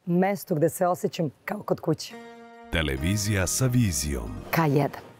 mestu gde se osjećam kao kod kuće. Televizija sa vizijom. K1.